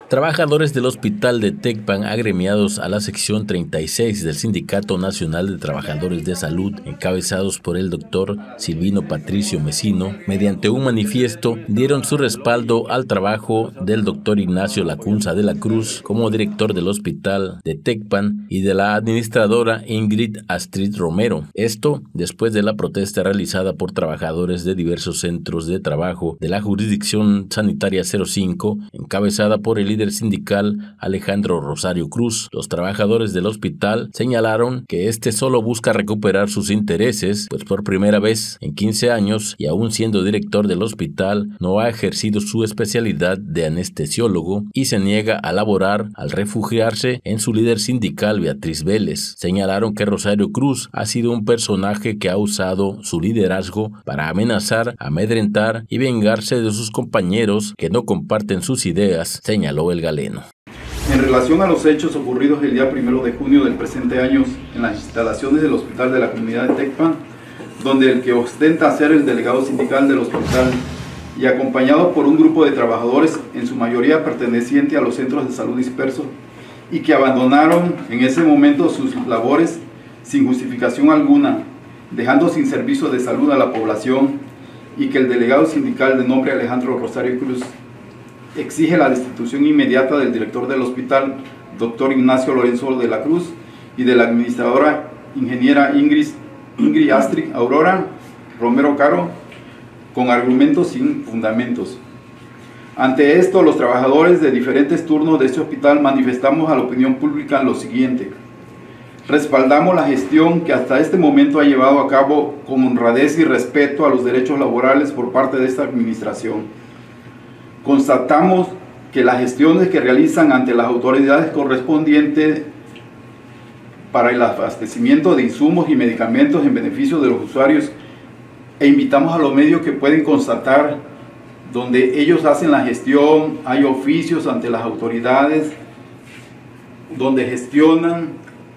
Trabajadores del Hospital de Tecpan agremiados a la sección 36 del Sindicato Nacional de Trabajadores de Salud, encabezados por el doctor Silvino Patricio Mesino, mediante un manifiesto dieron su respaldo al trabajo del doctor Ignacio Lacunza de la Cruz como director del Hospital de Tecpan y de la administradora Ingrid Astrid Romero. Esto después de la protesta realizada por trabajadores de diversos centros de trabajo de la jurisdicción sanitaria 05, encabezada por el líder sindical Alejandro Rosario Cruz. Los trabajadores del hospital señalaron que este solo busca recuperar sus intereses, pues por primera vez en 15 años y aún siendo director del hospital no ha ejercido su especialidad de anestesiólogo y se niega a laborar al refugiarse en su líder sindical Beatriz Vélez. Señalaron que Rosario Cruz ha sido un personaje que ha usado su liderazgo para amenazar, amedrentar y vengarse de sus compañeros que no comparten sus ideas, señaló el galeno. En relación a los hechos ocurridos el día 1 de junio del presente año en las instalaciones del Hospital de la Comunidad de Tecpan, donde el que ostenta ser el delegado sindical del hospital y acompañado por un grupo de trabajadores, en su mayoría perteneciente a los centros de salud dispersos, y que abandonaron en ese momento sus labores sin justificación alguna, dejando sin servicio de salud a la población, y que el delegado sindical de nombre Alejandro Rosario Cruz exige la destitución inmediata del director del hospital, doctor Ignacio Lorenzo de la Cruz, y de la administradora ingeniera Ingrid Astrid Aurora Romero Caro, con argumentos sin fundamentos. Ante esto, los trabajadores de diferentes turnos de este hospital manifestamos a la opinión pública lo siguiente: respaldamos la gestión que hasta este momento ha llevado a cabo con honradez y respeto a los derechos laborales por parte de esta administración. Constatamos que las gestiones que realizan ante las autoridades correspondientes para el abastecimiento de insumos y medicamentos en beneficio de los usuarios, e invitamos a los medios que pueden constatar donde ellos hacen la gestión, hay oficios ante las autoridades donde gestionan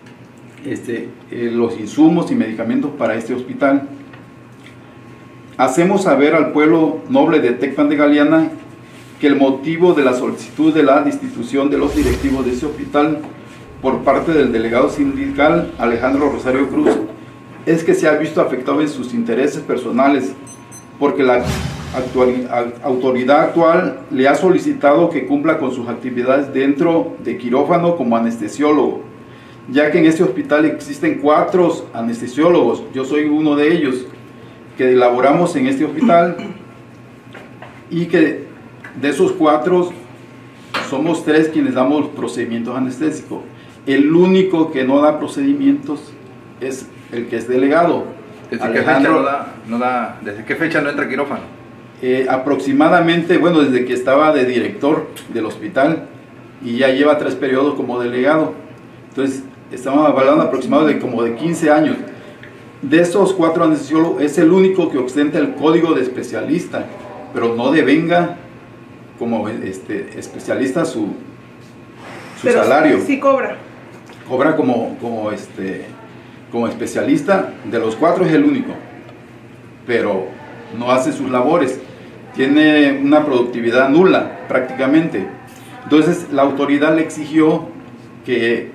los insumos y medicamentos para este hospital. Hacemos saber al pueblo noble de Tecpan de Galeana que el motivo de la solicitud de la destitución de los directivos de ese hospital por parte del delegado sindical Alejandro Rosario Cruz es que se ha visto afectado en sus intereses personales, porque la autoridad actual le ha solicitado que cumpla con sus actividades dentro de quirófano como anestesiólogo, ya que en este hospital existen 4 anestesiólogos. Yo soy uno de ellos que elaboramos en este hospital, y que de esos 4 somos 3 quienes damos procedimientos anestésicos. El único que no da procedimientos es el que es delegado. ¿Desde qué fecha ¿desde qué fecha no entra quirófano? Aproximadamente, bueno, desde que estaba de director del hospital, y ya lleva 3 periodos como delegado. Entonces estamos hablando aproximadamente de 15 años. De esos 4 anestesiólogos es el único que ostenta el código de especialista, pero no devenga como especialista su salario. Sí cobra. Cobra como especialista. De los 4 es el único, pero no hace sus labores. Tiene una productividad nula prácticamente. Entonces la autoridad le exigió que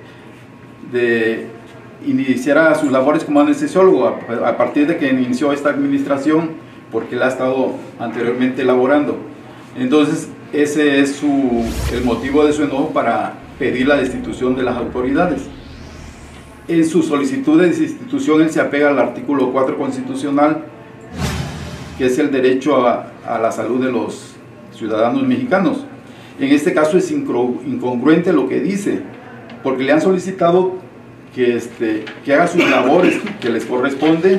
iniciara sus labores como anestesiólogo a partir de que inició esta administración, porque él ha estado anteriormente laborando. Entonces ese es el motivo de su enojo para pedir la destitución de las autoridades. En su solicitud de destitución él se apega al artículo 4 constitucional, que es el derecho a la salud de los ciudadanos mexicanos. En este caso es incongruente lo que dice, porque le han solicitado que haga sus labores que les corresponde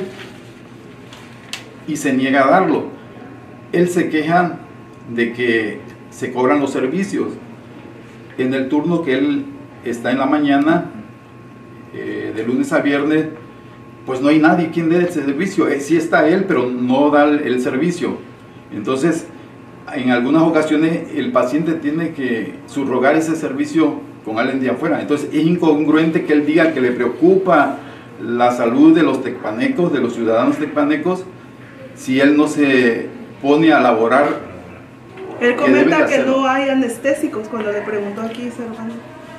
y se niega a darlo. Él se queja de que se cobran los servicios. En el turno que él está en la mañana, de lunes a viernes, pues no hay nadie quien dé el servicio. Sí está él, pero no da el servicio. Entonces, en algunas ocasiones el paciente tiene que subrogar ese servicio con alguien de afuera. Entonces es incongruente que él diga que le preocupa la salud de los tecpanecos, de los ciudadanos tecpanecos, si él no se pone a laborar Él comenta que no hay anestésicos cuando le preguntó aquí, Servando.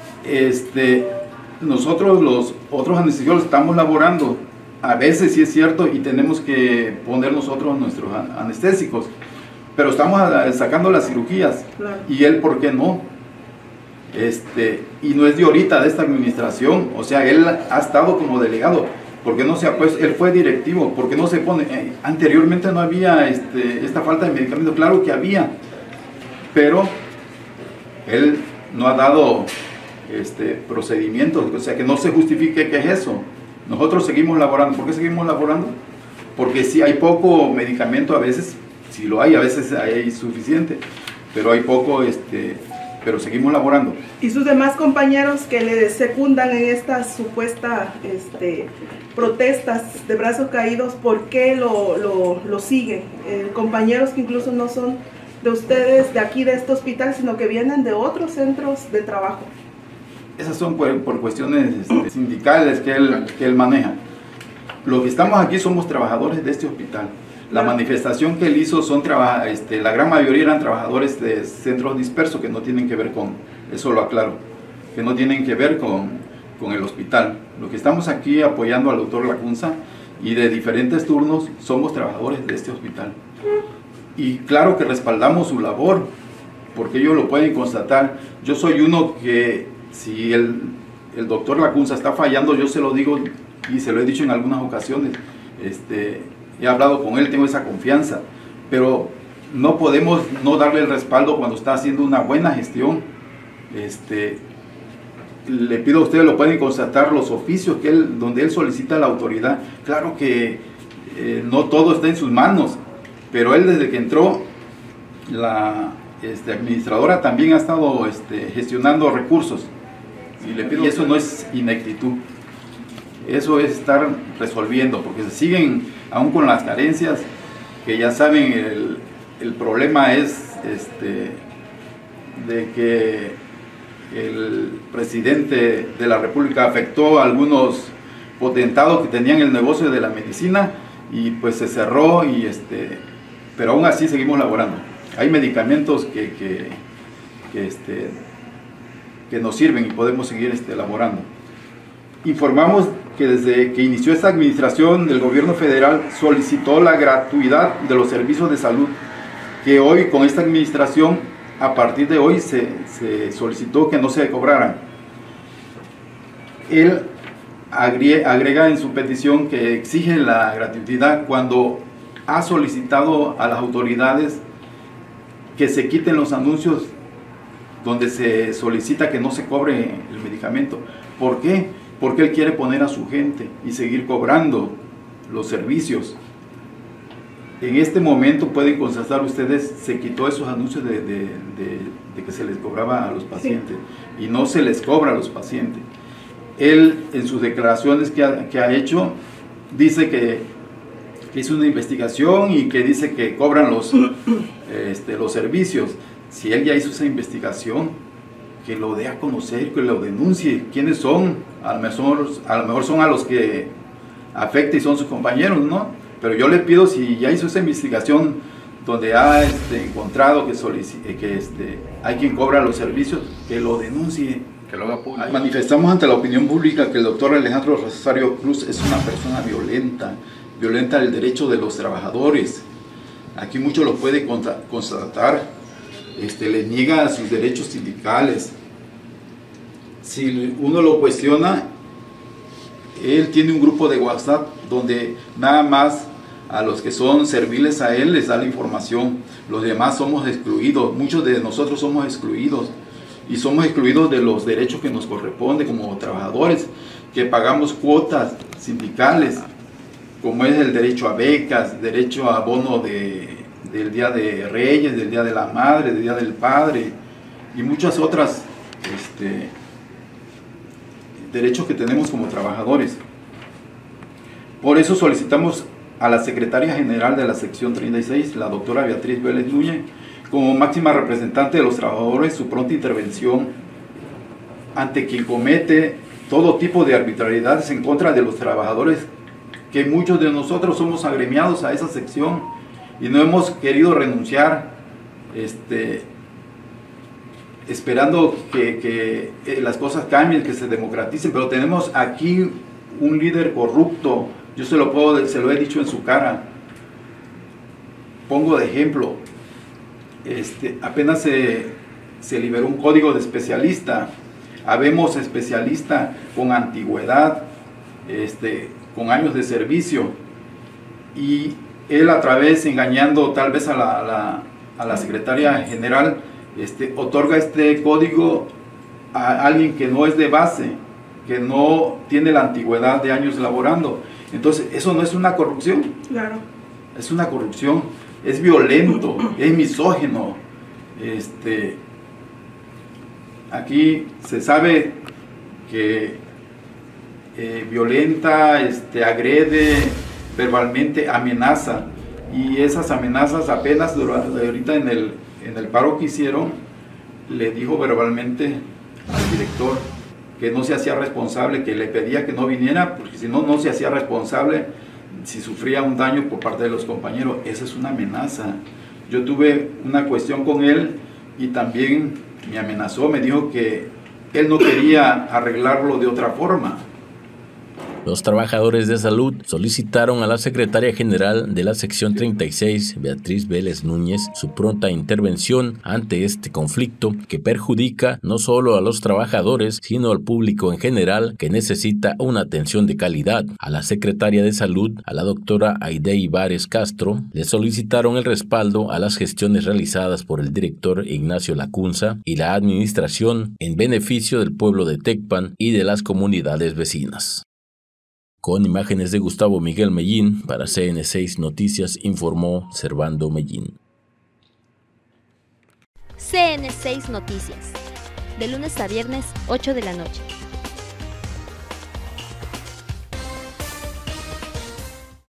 Nosotros los otros anestesiólogos estamos laborando, a veces sí es cierto, y tenemos que poner nosotros nuestros anestésicos, pero estamos sacando las cirugías, claro. Y él, ¿por qué no? Y no es de ahorita, de esta administración, o sea, él ha estado como delegado, ¿por qué no se ha puesto? Él fue directivo, ¿por qué no se pone? Anteriormente no había esta falta de medicamento, claro que había, pero él no ha dado procedimientos, o sea, que no se justifique que es eso. Nosotros seguimos laborando. ¿Por qué seguimos laborando? Porque si hay poco medicamento a veces, si lo hay, a veces hay suficiente, pero hay poco, pero seguimos laborando. ¿Y sus demás compañeros que le secundan en estas supuestas protestas de brazos caídos, por qué lo siguen? Compañeros que incluso no son de ustedes, de aquí, de este hospital, sino que vienen de otros centros de trabajo. Esas son por cuestiones sindicales que él maneja. Los que estamos aquí somos trabajadores de este hospital. La manifestación que él hizo la gran mayoría eran trabajadores de centros dispersos que no tienen que ver con, eso lo aclaro, que no tienen que ver con el hospital. Los que estamos aquí apoyando al doctor Lacunza y de diferentes turnos somos trabajadores de este hospital. Y claro que respaldamos su labor, porque ellos lo pueden constatar. Yo soy uno que, si el doctor Lacunza está fallando, yo se lo digo y se lo he dicho en algunas ocasiones. He hablado con él, tengo esa confianza, pero no podemos no darle el respaldo cuando está haciendo una buena gestión. Le pido a ustedes, lo pueden constatar, los oficios donde él solicita la autoridad. Claro que no todo está en sus manos, pero él desde que entró, la administradora también ha estado gestionando recursos. Y eso no es ineptitud, eso es estar resolviendo, porque se siguen aún con las carencias, que ya saben, el problema es de que el presidente de la República afectó a algunos potentados que tenían el negocio de la medicina y pues se cerró, pero aún así seguimos laborando. Hay medicamentos que nos sirven y podemos seguir elaborando. Informamos que desde que inició esta administración del gobierno federal solicitó la gratuidad de los servicios de salud, que hoy con esta administración, a partir de hoy, se solicitó que no se cobraran. Él agrega en su petición que exige la gratuidad cuando ha solicitado a las autoridades que se quiten los anuncios donde se solicita que no se cobre el medicamento. ¿Por qué? Porque él quiere poner a su gente y seguir cobrando los servicios. En este momento pueden constatar ustedes, se quitó esos anuncios de que se les cobraba a los pacientes, sí, y no se les cobra a los pacientes. Él en sus declaraciones que ha hecho dice que hizo una investigación y que dice que cobran los servicios. Si él ya hizo esa investigación, que lo dé a conocer, que lo denuncie. ¿Quiénes son? A lo mejor son a los que afecta y son sus compañeros, ¿no? Pero yo le pido, si ya hizo esa investigación donde ha encontrado que hay quien cobra los servicios, que lo denuncie. Que lo haga público. Manifestamos ante la opinión pública que el doctor Alejandro Rosario Cruz es una persona violenta el derecho de los trabajadores. Aquí muchos lo pueden constatar. Le niega sus derechos sindicales. Si uno lo cuestiona, él tiene un grupo de WhatsApp donde nada más a los que son serviles a él les da la información. Los demás somos excluidos, muchos de nosotros somos excluidos, y somos excluidos de los derechos que nos corresponde como trabajadores, que pagamos cuotas sindicales, como es el derecho a becas, derecho a bono del Día de Reyes, del Día de la Madre, del Día del Padre, y muchas otras derechos que tenemos como trabajadores. Por eso solicitamos a la Secretaria General de la Sección 36, la doctora Beatriz Vélez Núñez, como máxima representante de los trabajadores, su pronta intervención ante quien comete todo tipo de arbitrariedades en contra de los trabajadores, que muchos de nosotros somos agremiados a esa sección y no hemos querido renunciar esperando que las cosas cambien, que se democraticen, pero tenemos aquí un líder corrupto. Yo se lo he dicho en su cara. Pongo de ejemplo, apenas se liberó un código de especialista. Habemos especialista con antigüedad, con años de servicio, y él, a través, engañando tal vez a la secretaria general, otorga este código a alguien que no es de base, que no tiene la antigüedad de años laborando. Entonces, eso no es una corrupción. Claro. Es una corrupción, es violento, es misógino. Aquí se sabe que violenta, agrede verbalmente, amenaza, y esas amenazas apenas ahorita en el paro que hicieron, le dijo verbalmente al director que no se hacía responsable, que le pedía que no viniera, porque si no, no se hacía responsable si sufría un daño por parte de los compañeros. Esa es una amenaza. Yo tuve una cuestión con él y también me amenazó, me dijo que él no quería arreglarlo de otra forma. Los trabajadores de salud solicitaron a la secretaria general de la sección 36, Beatriz Vélez Núñez, su pronta intervención ante este conflicto que perjudica no solo a los trabajadores, sino al público en general, que necesita una atención de calidad. A la secretaria de salud, a la doctora Aide Ibares Castro, le solicitaron el respaldo a las gestiones realizadas por el director Ignacio Lacunza y la administración en beneficio del pueblo de Tecpan y de las comunidades vecinas. Con imágenes de Gustavo Miguel Mellín, para CN6 Noticias informó Servando Mellín. CN6 Noticias, de lunes a viernes, 8 de la noche.